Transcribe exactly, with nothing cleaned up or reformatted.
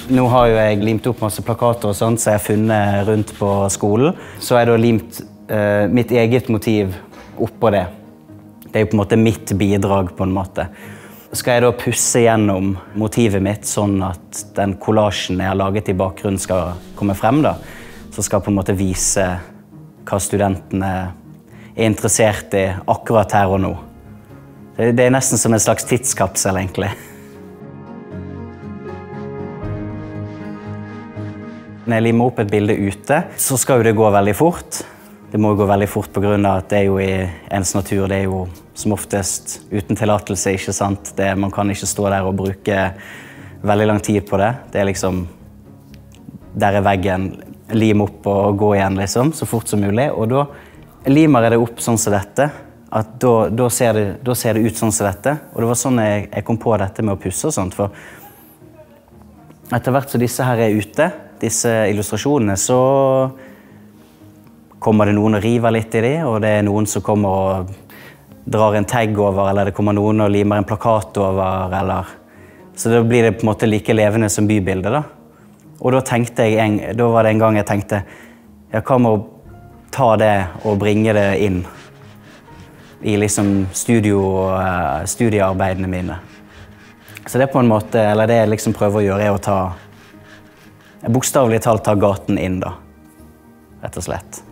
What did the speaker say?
Nå har jo jeg limt opp masse plakater og sånt, så jeg har funnet rundt på skolen. Så har jeg da limt uh, mitt eget motiv oppå det. Det er jo på en måte mitt bidrag på en måte. Skal jeg da pusse gjennom motivet mitt sånn at den kollasjen jeg har laget i bakgrunnen skal komme frem da, så skal jeg på en måte vise hva studentene er interessert i akkurat her og nå. Det, det er nesten som en slags tidskapsel egentlig. Når jeg limer opp et bilde ute, så skal jo det gå veldig fort. Det må gå veldig fort på grunn av at det er jo i ens natur, det er jo som oftest uten tillatelse, ikke sant? Det, man kan ikke stå der og bruke veldig lang tid på det. Det er liksom, der er veggen, lim opp og gå igjen liksom, så fort som mulig. Og da limer jeg det opp sånn som dette, at da, da, ser det, da ser det ut sånn som dette. Og det var sånn jeg, jeg kom på dette med å pusse og sånt, for etter hvert så disse her er ute, disse illustrasjonene, så kommer det noen og river litt i de, og det er noen som kommer og drar en tagg over, eller det kommer noen og limer en plakat over, eller... Så da blir det på en måte like levende som bybildet da. Og da tenkte jeg, en, da var det en gang jeg tenkte, jeg kan må ta det og bringe det inn i liksom studio, studiearbeidene mine. Så det er på en måte, eller det jeg liksom prøver å gjøre er å ta, bokstavelig talt ta gaten inn da, rett og slett.